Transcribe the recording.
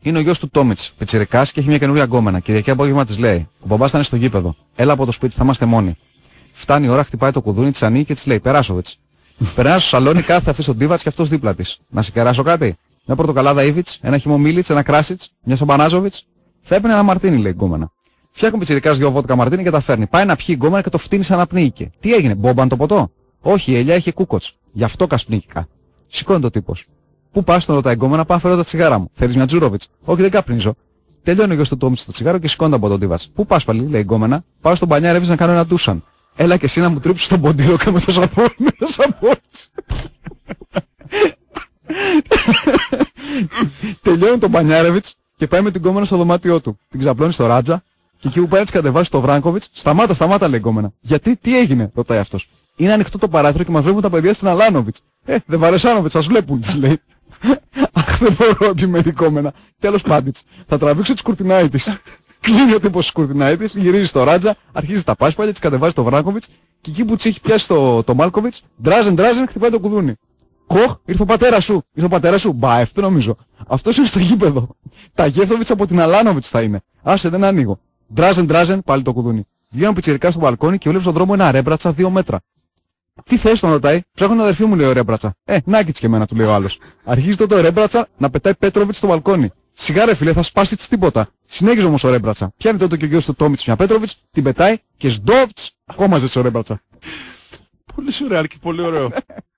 Είναι ο γιος του Τόμιτς, πιτσιρικάς και έχει μια καινούργια γκόμενα. Κυριακή απόγευμα της λέει: Ο μπαμπάς θα είναι στο γήπεδο. Έλα από το σπίτι, θα είμαστε μόνοι. Φτάνει η ώρα, χτυπάει το κουδούνι, της ανοίγει και της λέει: Περάσοβιτς. Περνάει στο σαλόνι, κάθε αυτή στον Τίβατς και αυτός δίπλα της. Να σε κεράσω κάτι. Μια πορτοκαλάδα Ήβιτς, ένα χυμό Μίλιτς, ένα Κράσιτς, μια Σαμπανάζοβιτς. Θα έπαιρνε ένα μαρτίνι, λέει η γκόμενα. Φτιάχνει πιτσιρικάς 2 βότκα μαρτίνι και τα φέρνει. Πάει να πιει η γκόμενα και το φτύνει σαν να πνίγηκε. Τι έγινε, μπόμπαν το ποτό. Όχι, η ελιά είχε κούκοτς. Γι' αυτό κασπνίχηκα. Σηκώνει το τύπος. Πού πας, τον ρωτάει η γκόμενα, πάω φέρω τα τσιγάρα μου. Θέλεις μια Τζούροβιτς. Όχι, δεν καπνίζω. Τελειώνει ο γιος του Τόμιτς το τσιγάρο και σηκώνεται από τον Τίβατς. Πού πας πάλι, λέει η γκόμενα. Πάω στον Μπανιάρεβιτς να κάνω ένα ντούσαν. Έλα και εσύ να μου τρίψεις τον ποντίλο και με το σαπόνι. Τελειώνει τον Μπανιάρεβιτς και πάει με την γκόμενα στο δωμάτιό του. Την ξαπλώνει στο Ράτζα και εκεί που πάει να της κατεβάσει το Βράγκοβιτς, σταμάτα, λέει η γκόμενα. Γιατί, τι έγινε, ρωτάει αυτός. Είναι ανοιχτό το παράθυρο και μας βλέπουν τα παιδιά στην Αλάνοβιτς. Δεν Βαρεσάνοβιτς, σας βλέπουν, της λέει. Αχ, δεν μπορώ, επιμένει η γκόμενα. Τέλος πάντης, θα τραβήξω τις κουρτινάιτης. Κλείνει ο τύπος της κουρτινάιτης, γυρίζει στο Ράτζα, αρχίζει τα πάσπαλια, της κατεβάζει το Βράγκοβιτς και εκεί που της έχει πιάσει το Μάλκοβιτς, ντράζεν, χτυπάει το κουδούνι. Κοχ, ήρθε ο πατέρας σου. Μπα, αυτό νομίζω. Αυτός είναι στο γήπεδο. Τα Γεύτοβιτς από την Αλάνοβιτς θα είναι. Άσε, δεν ανοίγω. Ντράζεν, πάλι το κουδούνι. Βγαίνω πιτσιρικά στο μπαλκόνι και βλέπει στον δρόμο ένα ρέμπρατσα 2 μέτρα. Τι θες, τον ρωτάει. Ψάχνω την αδερφή μου, λέει ο ρέμπρατσα. Νάκητς και εμένα, του λέει ο άλλος. Αρχίζει τότε ο ρέμπρατσα να πετάει Πέτροβιτς στο μπαλκόνι. Σιγάρε φίλε, θα σπάσει της τίποτα. Συνέχιζε όμως ο ρέμπρατσα. Πιάνει τότε και ο γιος του Τόμιτς μια Πέτροβιτς, την πετάει και σντόβτς. Ακόμα ζեց ο ρέμπρατσα. Πολύ σουρεάλ και πολύ ωραίο.